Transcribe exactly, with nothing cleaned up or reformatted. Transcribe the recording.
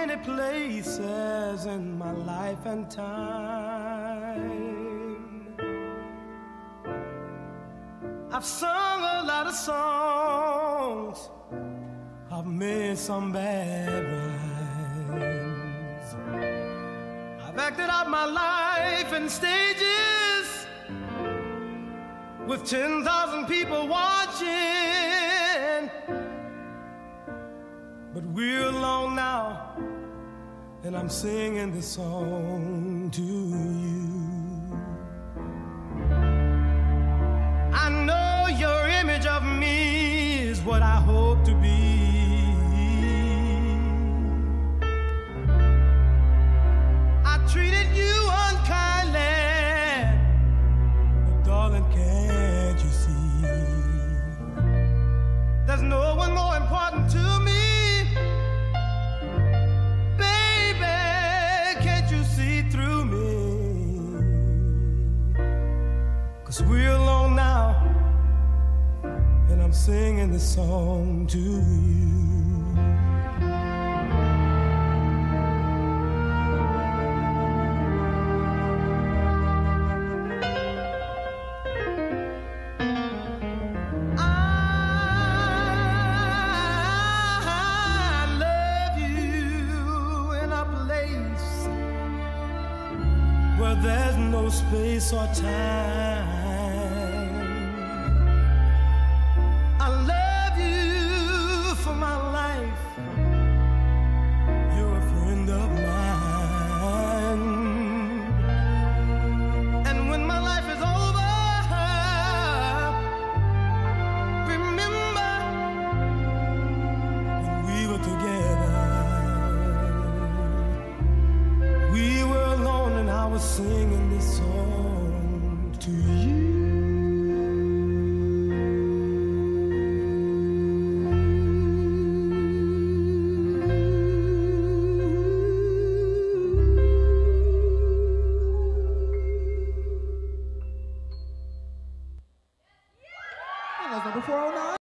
many places in my life and time. I've sung a lot of songs, I've made some bad rhymes, I've acted out my life in stages with ten thousand people watching. But we're alone now, and I'm singing this song to you. I know your image of me is what I hope to be. I treated you unkindly, but darling, can't you see? There's no one more important to me. Through me, 'cause we're alone now, and I'm singing this song to you. There's no space or time.